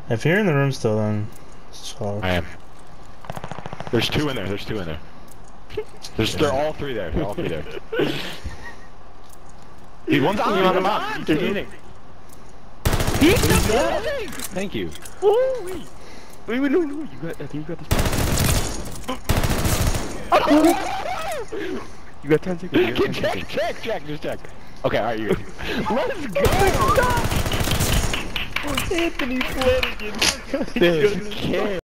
If you're in the room still, then talk. I am. There's two in there. There's two in there. They're all three there. They're all three there. Dude, one's on you on the map. They're eating. Thank you. Wait, no. You got. I think you got this. You got 10 seconds. Check. Just check. Okay, alright, you. Let's go! Anthony Flanagan. This kid.